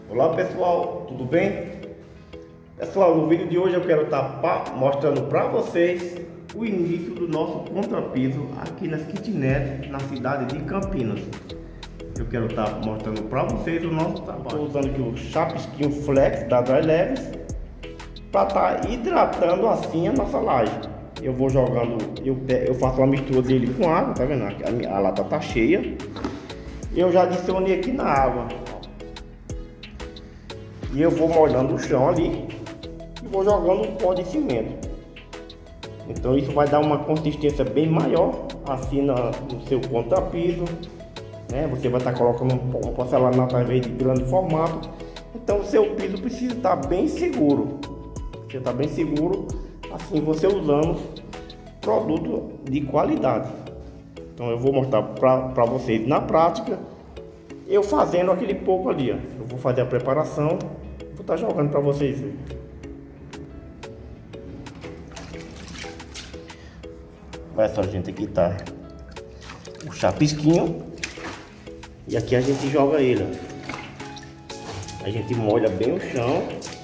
Olá pessoal, tudo bem? Pessoal, no vídeo de hoje eu quero estar mostrando para vocês o início do nosso contrapiso aqui nas kitnet na cidade de Campinas. Eu quero estar mostrando para vocês o nosso trabalho. Estou usando aqui o chapisquinho flex da Dry Leves para estar hidratando assim a nossa laje. Eu vou jogando, eu faço uma mistura dele com água, tá vendo? A lata tá cheia. Eu já adicionei aqui na água. E eu vou molhando o chão ali e vou jogando o pó de cimento. Então isso vai dar uma consistência bem maior assim no seu contrapiso, né? Você vai estar colocando um porcelanato às vezes de grande formato. Então o seu piso precisa estar bem seguro. Você está bem seguro assim você usando produto de qualidade. Então eu vou mostrar para vocês na prática, eu fazendo aquele pouco ali, ó. Eu vou fazer a preparação, vou estar jogando para vocês verem. Olha só, gente, aqui tá o chapisquinho e aqui a gente joga ele, ó. A gente molha bem o chão.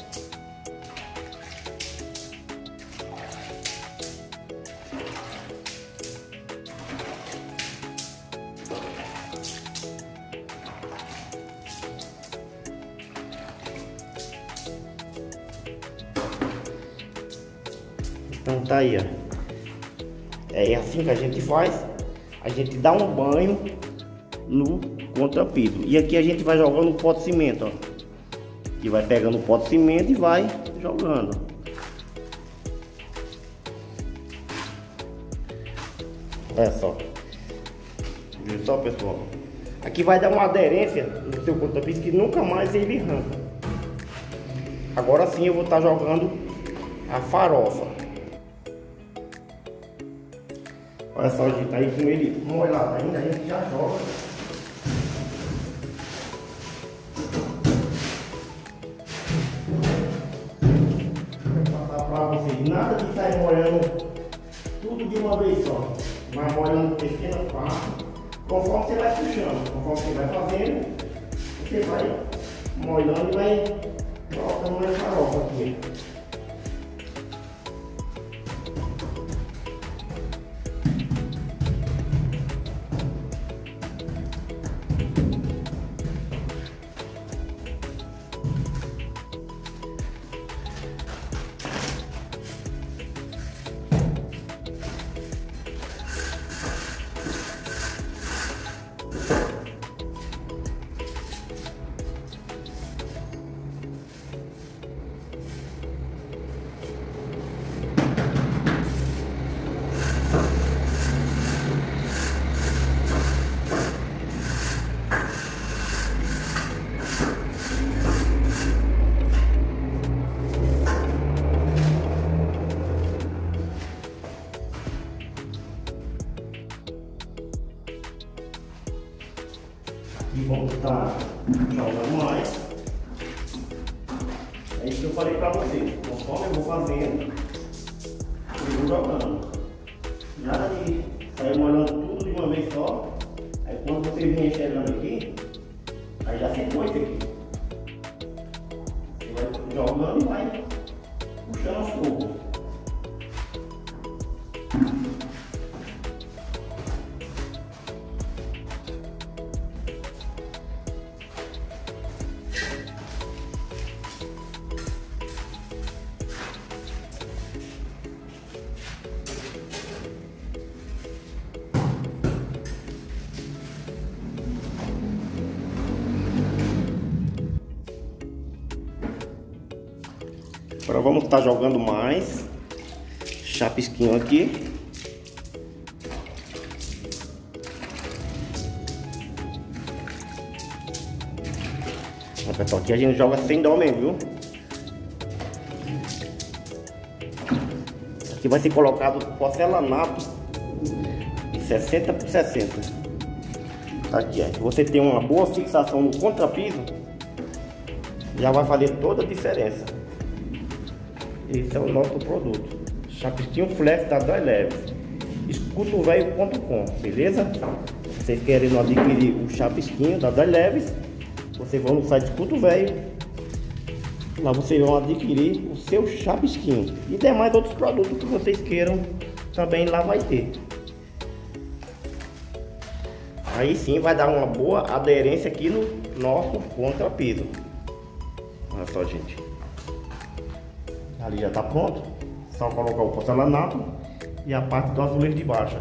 Então tá aí, ó. É assim que a gente faz. A gente dá um banho no contrapiso. E aqui a gente vai jogando o pó de cimento, ó. E vai pegando o pó de cimento e vai jogando. Olha só. Viu só, pessoal? Aqui vai dar uma aderência no seu contrapiso que nunca mais ele arranca. Agora sim eu vou estar jogando a farofa. Olha só, gente, aí com ele molhado ainda, a gente já joga. Vou passar para vocês, nada de sair molhando tudo de uma vez só. Vai molhando pequenas partes, conforme você vai puxando, conforme você vai fazendo, você vai molhando e vai colocando mais farofa aqui. E vamos estar jogando mais. É isso que eu falei para vocês. Conforme eu vou fazendo, eu vou jogando. Nada de sair molhando tudo de uma vez só. Aí quando você vir chegando aqui, aí já secou isso aqui. Você vai jogando e vai puxando aos poucos. Agora vamos estar jogando mais chapisquinho aqui. Pessoal, aqui a gente joga sem dó mesmo, viu? Aqui vai ser colocado porcelanato de 60 por 60. Aqui, ó. Se você tem uma boa fixação no contrapiso, já vai fazer toda a diferença. Esse é o nosso produto, chapisquinho flex da Dry Leves. escutovelho.com, beleza? Se vocês querem adquirir o chapisquinho da Dry Leves, vocês vão no site Escudo Velho. Lá vocês vão adquirir o seu chapisquinho e demais outros produtos que vocês queiram, também lá vai ter. Aí sim vai dar uma boa aderência aqui no nosso contrapiso. Olha só, gente. Ali já está pronto. Só colocar o porcelanato e a parte do azulejo de baixo.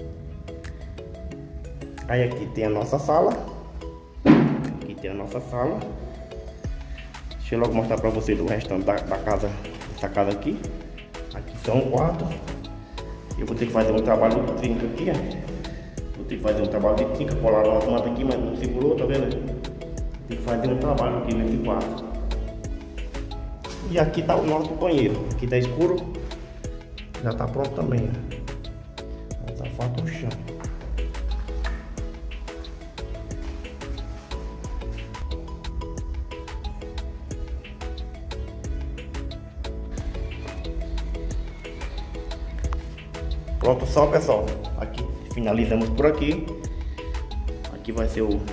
Aí aqui tem a nossa sala. Aqui tem a nossa sala. Deixa eu logo mostrar para vocês o restante da casa, essa casa aqui. Aqui são um quarto. Eu vou ter que fazer um trabalho de trinca aqui, ó. Vou ter que fazer um trabalho de trinca, colar umas mantas aqui, mas não segurou, tá vendo? Tem que fazer um trabalho aqui nesse quarto. E aqui tá o nosso banheiro. Aqui tá escuro. Já tá pronto também, ó. Só falta o chão. Pronto só, pessoal. Aqui finalizamos por aqui. Aqui vai ser o...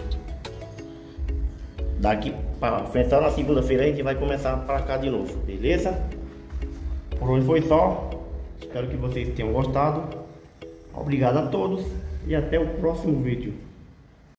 Daqui para frente, só na segunda-feira a gente vai começar para cá de novo, beleza? Por hoje foi só. Espero que vocês tenham gostado. Obrigado a todos e até o próximo vídeo.